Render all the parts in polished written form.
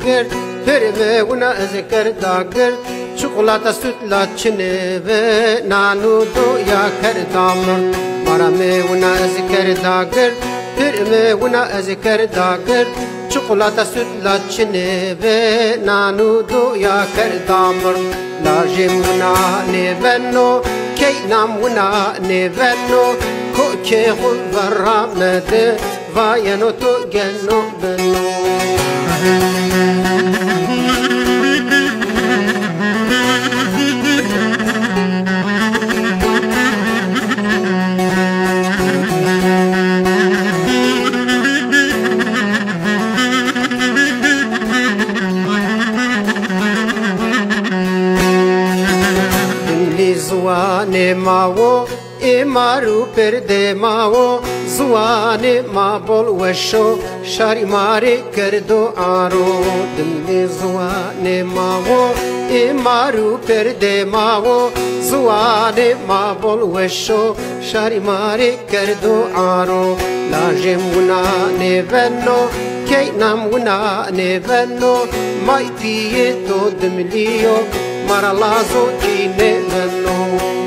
داگر پرمه ونا ذکر داگر چوکولاتا سوتلا چنه و نانو دو یا کردامر مرمه ونا ذکر داگر پرمه ونا ذکر داگر چوکولاتا سوتلا چنه و نانو دو یا کردامر لاجم ونا نبنو کی نام ونا نبنو کوچه خود برآمده وایانو تو گنو بنو زوانه ماو امارو پرده ماو زوانه ما بول وشو شاری ماره کردو آرو دل زوانه ماو امارو پرده ماو زوانه ما بول وشو شاری ماره کردو آرو لاجم ونا نبنو کی نام ونا نبنو مای پیه تو دملیو مارا لازو کی نبنو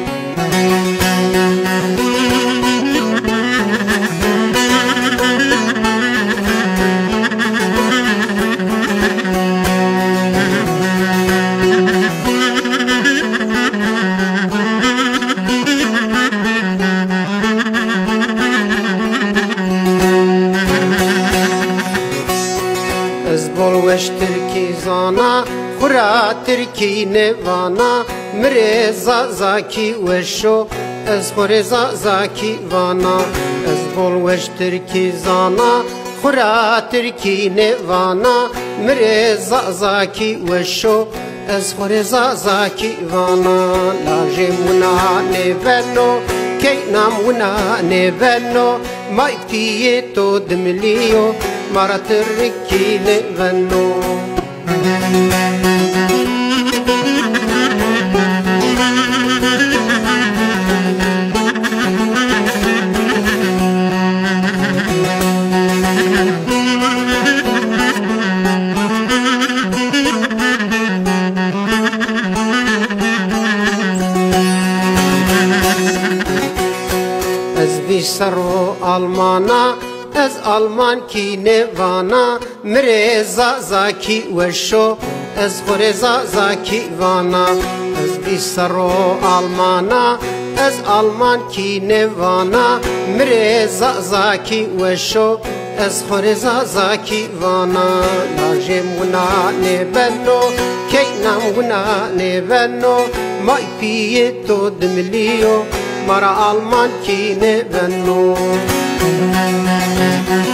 از بولوش ترکی زانا خورا ترکی نوانا مرزا زاکی وشو از خورزا زاکی وانا از بولوش ترکی زانا خورا ترکی نوانا مرزا زاکی وشو از خورزا زاکی وانا لاجم ونا نبنو کی نام ونا نبنو مای پیه تو دملیو مارا ترکی نبنو از بیسرو آلمانا از آلمان کی نوانا مرزا زاکی وشو از خورزا زاکی وانا از بیسرو آلمانا از آلمان کی نوانا مرزا زاکی وشو از خورزا زاکی وانا لاجم ونا نبنو کی نام ونا نبنو مای پیه تو دملیو مارا آلمان کی نبنو